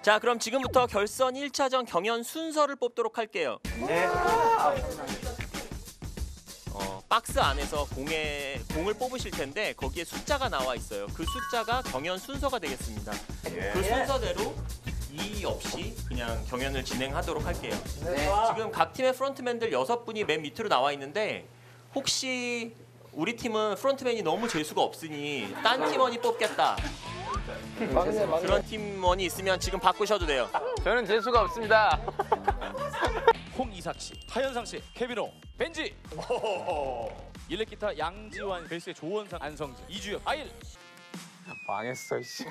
자, 그럼 지금부터 결선 1차전 경연 순서를 뽑도록 할게요. 네. 박스 안에서 공을 뽑으실 텐데 거기에 숫자가 나와 있어요. 그 숫자가 경연 순서가 되겠습니다. 그 순서대로 이의 없이 그냥 경연을 진행하도록 할게요. 네. 지금 각 팀의 프론트맨들 6분이 맨 밑으로 나와 있는데 혹시 우리 팀은 프론트맨이 너무 재수가 없으니 딴 팀원이 뽑겠다. 그런 팀원이 있으면 지금 바꾸셔도 돼요. 저는 재수가 없습니다. 홍이삭 씨, 하현상 씨, 케비노, 벤지, 일렉기타 양지환, 베이스의 조원상, 안성재, 이주혁, 아일. 망했어 씨.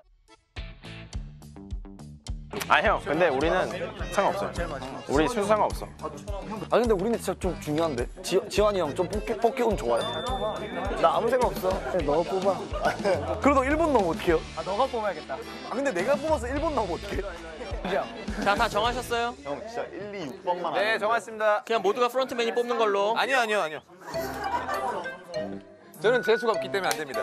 아 형, 근데 우리는 상관없어요. 우리 순서 상관없어. 아 근데 우리는 진짜 좀 중요한데. 지환이 형 좀 뽑기 운 좋아요? 나 아무 생각 없어. 그냥 너가 뽑아. 그래도 1번 넣으면 어떡해요? 아 너가 뽑아야겠다. 아 근데 내가 뽑아서 1번 넣으면 어떡해? 자, 다 정하셨어요? 형 진짜 1, 2, 6번만. 네 정했습니다. 그냥 모두가 프론트맨이 뽑는 걸로. 아니요. 저는 재수가 없기 때문에 안 됩니다.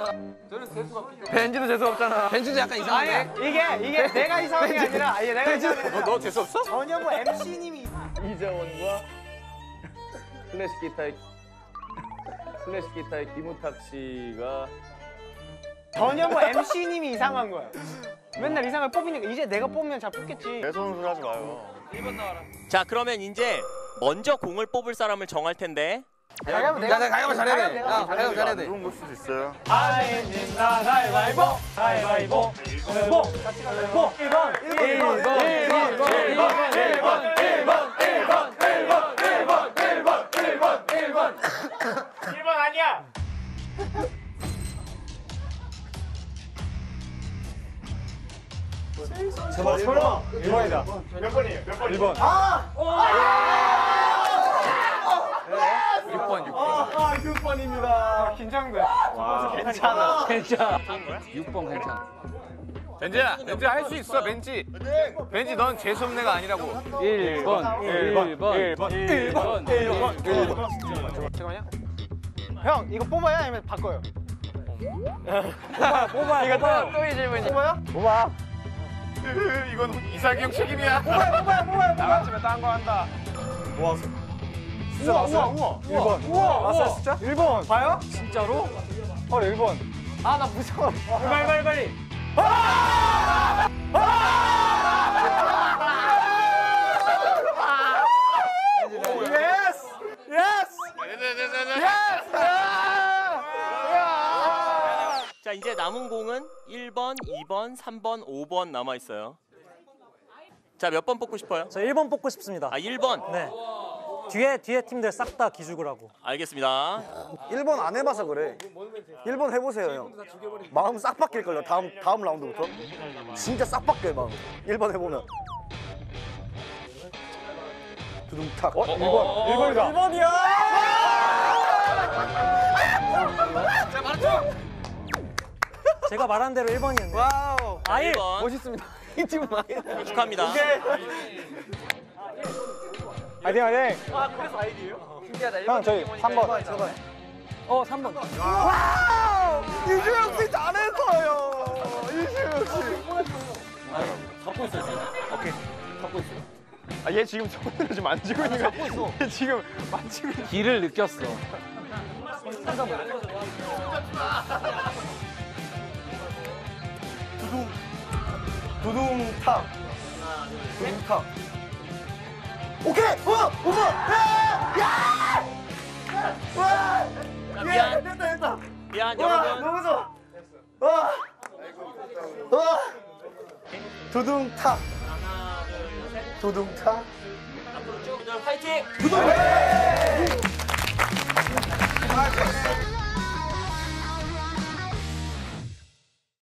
벤지도 재수 없잖아. 벤지도 약간 이상한데? 이게 내가 이상한 게 아니라 내가 이상한 게 너 재수 없어? 전혀 뭐 MC님이 이재원과 클래식 기타의 김우탁 씨가 전혀 뭐 MC님이 이상한 거야. 맨날 이상을 뽑으니까 이제 내가 뽑으면 잘 뽑겠지. 대소는 소리 하지 마요. 자, 그러면 이제 먼저 공을 뽑을 사람을 정할 텐데 가위바위보 잘해야 돼. 가위바위보 잘해야 돼. 누군 볼 수도 있어요. 아닙니다. 가위바위보. 가위바위보. 보. 같이 가위바위보. 1번 아니야. 제발 설마 1번이다. 몇 번이에요? 1번. 6번입니다. 긴장돼. 괜찮아. 6번 괜찮아. 벤지야 할 수 있어 벤지. 벤지 넌 재수 없는 애가 아니라고. 1번. 잠깐만요. 형 이거 뽑아요? 아니면 바꿔요? 뽑아. 이거 또이 질문이. 뽑아요? 뽑아. 이건 이삭이 형 책임이야. 뽑아요. 나같이면 딴 거 한다. 모아서. 숫자 나왔어요? 1번. 우와. 숫자? 1번. 봐요? 진짜로? 헐 1번. 아 나 무서워. 빨리. 자, 이제 남은 공은 1번, 2번, 3번, 5번 남아 있어요. 자, 몇 번 뽑고 싶어요? 저 1번 뽑고 싶습니다. 아, 1번. 네. 뒤에 팀들 싹 다 기죽을 하고. 알겠습니다. 1번 안 해봐서 그래. 1번 해보세요 형. 마음 싹 바뀔걸요. 다음 라운드부터. 진짜 싹 바뀌어요 마음. 1번 해보면. 두둥탁. 1번이다. 1번이야! 제가 말한 대로 1번이었네. 와우. 아일! 1번. 멋있습니다. 이 팀은 축하합니다. 화이팅. 신기하다. 형 저희 3번. 3번. 이주영 씨 잘했어요. 이주영 씨. 잡고 있어요. 아, 얘 지금 손으로 지금 만지고 있는 거야. 얘 지금 만지고 있는 길을 느꼈어. 두둥탁. 두둥탁. 오케이. 5번. 야! 자, 미안. 됐다. 미안, 여러분. 너무 좋아. 두둥탁. 두둥탁. 앞으로 쭉. 화이팅! 두둥탁.